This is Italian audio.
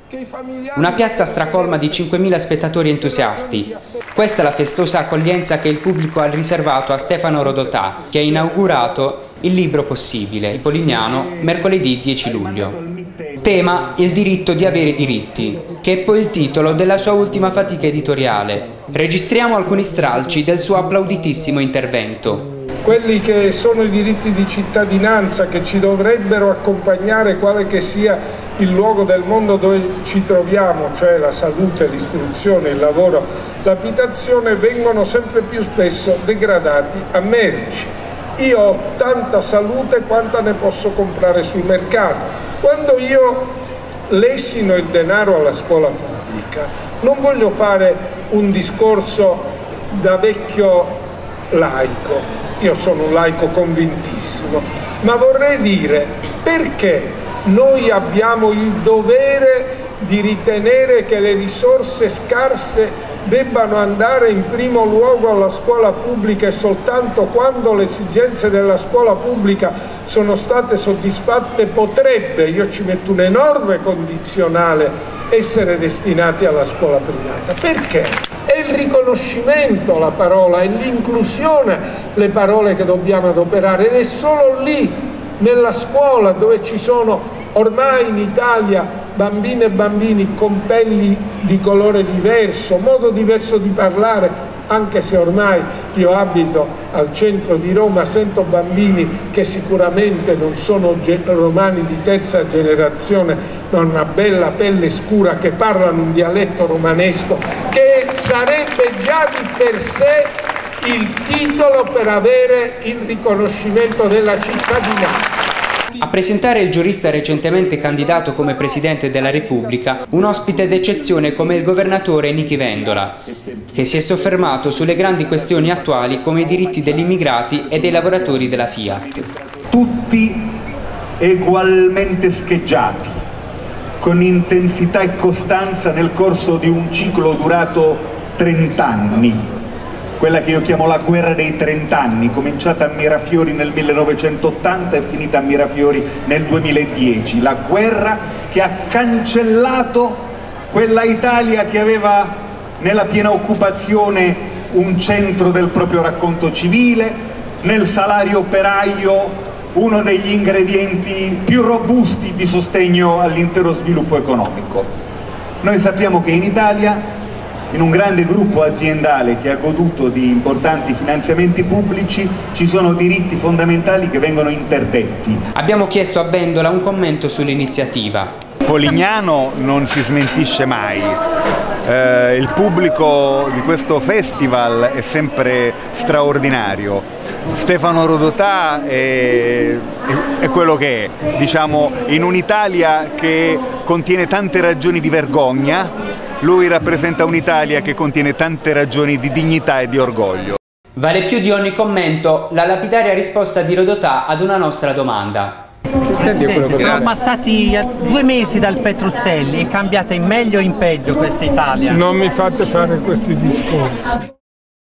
Una piazza stracolma di 5.000 spettatori entusiasti. Questa è la festosa accoglienza che il pubblico ha riservato a Stefano Rodotà, che ha inaugurato il libro Possibile, di Polignano, mercoledì 10 luglio. Tema: il diritto di avere diritti, che è poi il titolo della sua ultima fatica editoriale. Registriamo alcuni stralci del suo applauditissimo intervento. Quelli che sono i diritti di cittadinanza che ci dovrebbero accompagnare quale che sia il luogo del mondo dove ci troviamo, cioè la salute, l'istruzione, il lavoro, l'abitazione, vengono sempre più spesso degradati a merci. Io ho tanta salute quanta ne posso comprare sul mercato. Quando io lesino il denaro alla scuola pubblica non voglio fare un discorso da vecchio laico. Io sono un laico convintissimo, ma vorrei dire perché noi abbiamo il dovere di ritenere che le risorse scarse debbano andare in primo luogo alla scuola pubblica e soltanto quando le esigenze della scuola pubblica sono state soddisfatte potrebbe, io ci metto un enorme condizionale, essere destinati alla scuola privata. Perché? È il riconoscimento la parola, è l'inclusione le parole che dobbiamo adoperare ed è solo lì, nella scuola, dove ci sono ormai in Italia bambine e bambini con pelli di colore diverso, modo diverso di parlare, anche se ormai io abito al centro di Roma, sento bambini che sicuramente non sono romani di terza generazione, ma una bella pelle scura, che parlano un dialetto romanesco, che sarebbe già di per sé il titolo per avere il riconoscimento della cittadinanza. A presentare il giurista recentemente candidato come Presidente della Repubblica, un ospite d'eccezione come il governatore Nichi Vendola, che si è soffermato sulle grandi questioni attuali come i diritti degli immigrati e dei lavoratori della Fiat. Tutti egualmente scheggiati, con intensità e costanza nel corso di un ciclo durato 30 anni. Quella che io chiamo la guerra dei 30 anni, cominciata a Mirafiori nel 1980 e finita a Mirafiori nel 2010. La guerra che ha cancellato quella Italia che aveva nella piena occupazione un centro del proprio racconto civile, nel salario operaio uno degli ingredienti più robusti di sostegno all'intero sviluppo economico. Noi sappiamo che in Italia, in un grande gruppo aziendale che ha goduto di importanti finanziamenti pubblici, ci sono diritti fondamentali che vengono interdetti. Abbiamo chiesto a Vendola un commento sull'iniziativa. Polignano non si smentisce mai. Il pubblico di questo festival è sempre straordinario. Stefano Rodotà è quello che è, diciamo, in un'Italia che contiene tante ragioni di vergogna. Lui rappresenta un'Italia che contiene tante ragioni di dignità e di orgoglio. Vale più di ogni commento la lapidaria risposta di Rodotà ad una nostra domanda. Presidente, sono passati 2 mesi dal Petruzzelli, è cambiata in meglio o in peggio questa Italia? Non mi fate fare questi discorsi.